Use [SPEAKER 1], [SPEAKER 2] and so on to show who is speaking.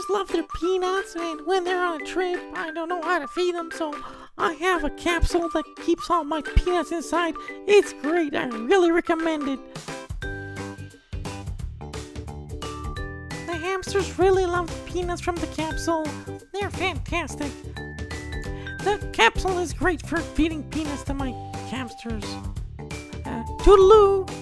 [SPEAKER 1] hamsters love their peanuts, and when they're on a trip, I don't know how to feed them, so I have a capsule that keeps all my peanuts inside. It's great. I really recommend it. The hamsters really love the peanuts from the capsule. They're fantastic. The capsule is great for feeding peanuts to my hamsters. Toodaloo!